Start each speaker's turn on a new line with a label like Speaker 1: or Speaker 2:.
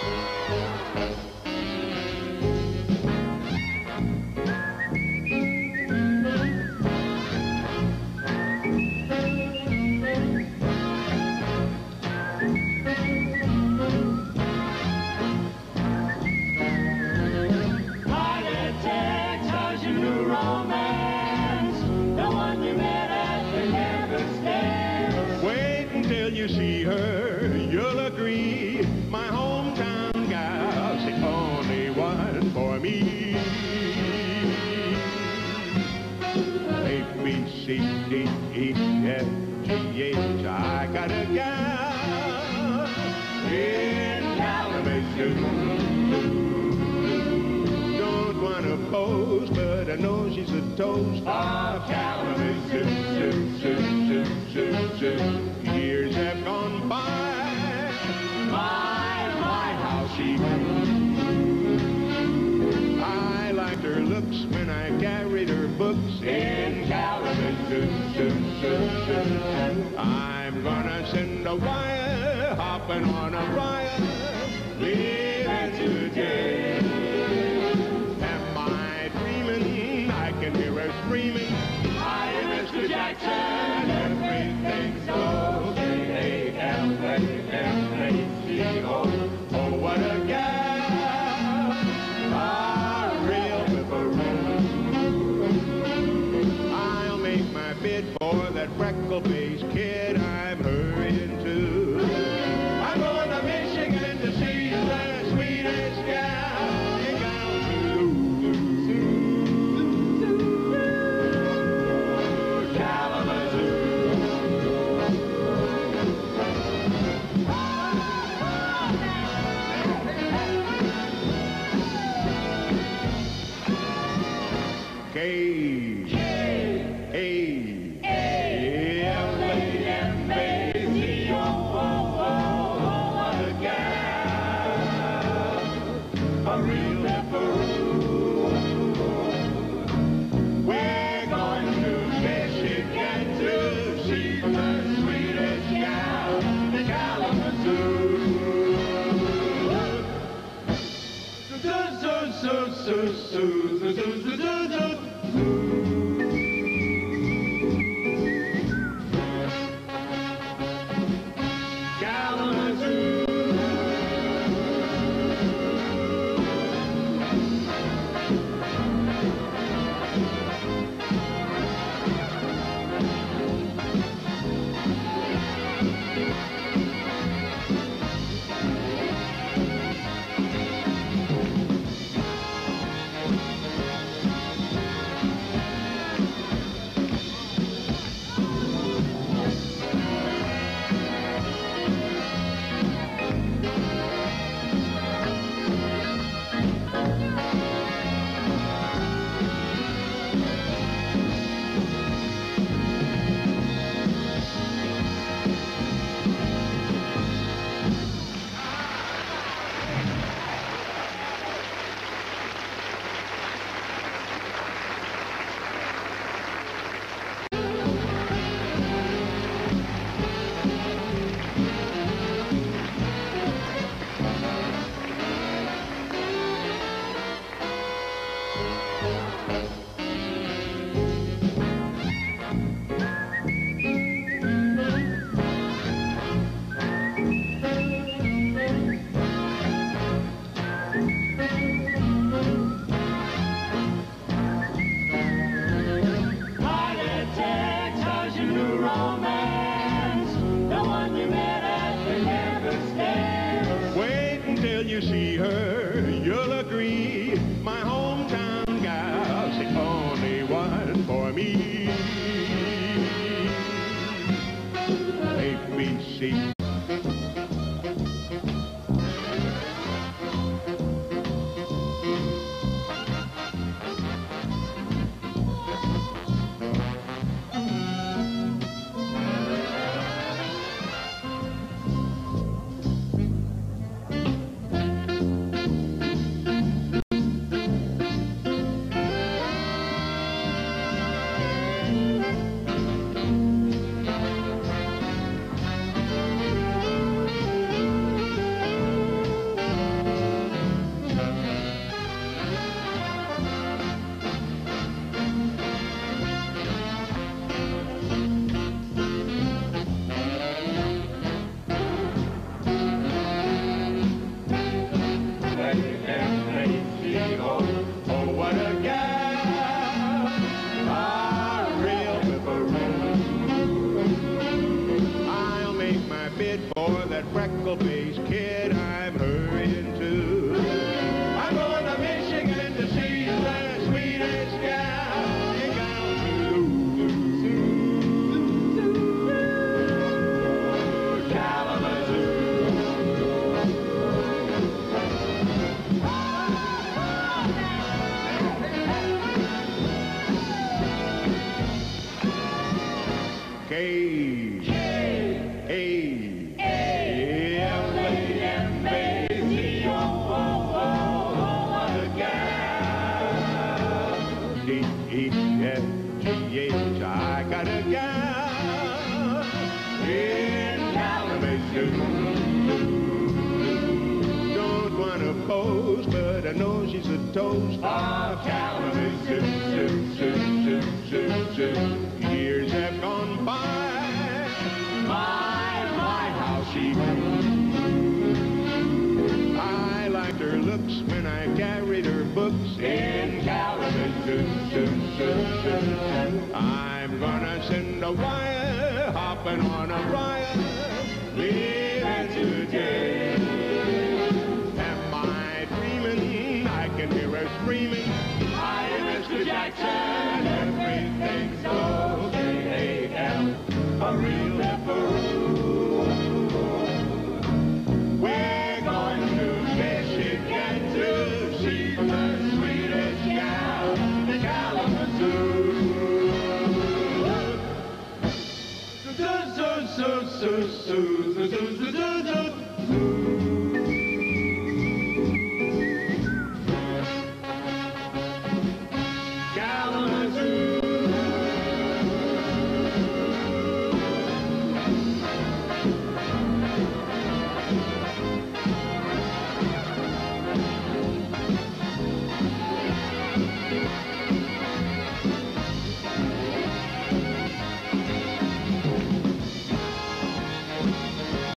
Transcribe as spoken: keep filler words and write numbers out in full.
Speaker 1: You see her, you'll agree, my hometown gal's the only one for me. A, B, C, D, E, F, G, H, I got a gal in Kalamazoo. Don't wanna pose, but I know she's a toast of Kalamazoo. Zoo, zoo, zoo, zoo, zoo. Years have gone by, my, my, how she grew. I liked her looks when I carried her books in Kalamazoo. I'm gonna send a wire, hopping on a wire, leaving today. Am I dreaming? I can hear her screaming, hi, Mister Jackson, everything's okay. A L A M A C O. Oh, what a gal, a real whipperoo. I'll make my bid for that freckle-faced kid I'm hurrying to. I'm going to Michigan to see the sweetest gal in Kalamazoo. Kalamazoo. K A L A M A C O. What a gal, a real whipperoo. We're going to Michigan to see the sweetest gal in Kalamazoo. So, so, so, so, so, so, so, so, so. You see her, you'll agree, my hometown gal's the only one for me. A, B, C. I know she's a toast of Kalamazoo. Zoo, zoo, zoo, zoo, zoo. Years have gone by. My, my, how she grew. I liked her looks when I carried her books in Kalamazoo. Zoo, zoo, zoo. I'm gonna send a wire, hopping on a briar, leaving today. Am I dreaming? I can hear her screaming. Hi, Mister Jackson, everything's okay. A real dipperoo. We're going to Michigan to see the sweetest gal in Kalamazoo. So, so, so, so, so, so, so, so, so.